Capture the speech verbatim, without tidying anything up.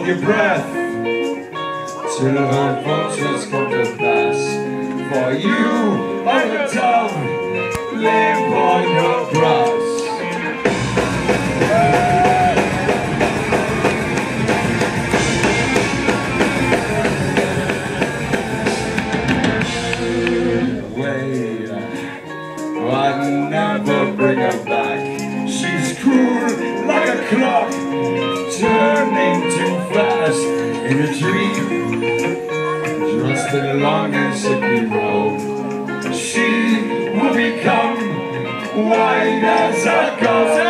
your breath till her vultures come to pass. For you are a dove, live on your grass. Wait, I'd never bring her back. She's cruel like a clock, turning too fast in a dream, just along a sickly road. She will become white as a ghost.